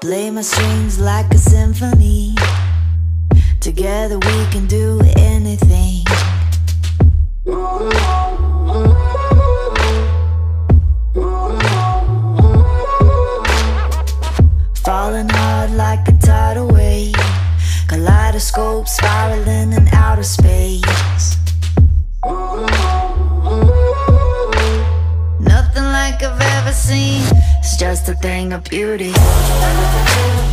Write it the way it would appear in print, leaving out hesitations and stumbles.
Play my strings like a symphony. Together we can do anything. Falling hard like a tidal wave, kaleidoscope spiraling in outer space. Nothing like I've ever seen, it's just a thing of beauty.